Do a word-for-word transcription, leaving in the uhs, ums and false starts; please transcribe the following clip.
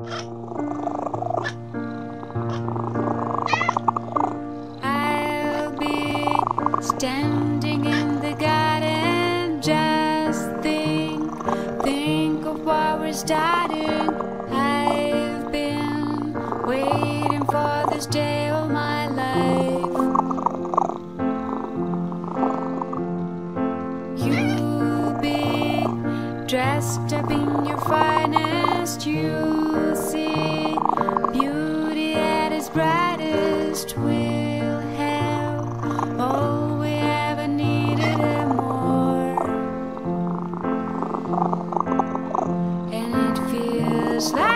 I'll be standing in the garden, just think, think of what we're starting. I've been waiting for this day all my life. You'll be dressed up in your finest, you'll see beauty at its brightest. We'll have all we ever needed and more, and it feels like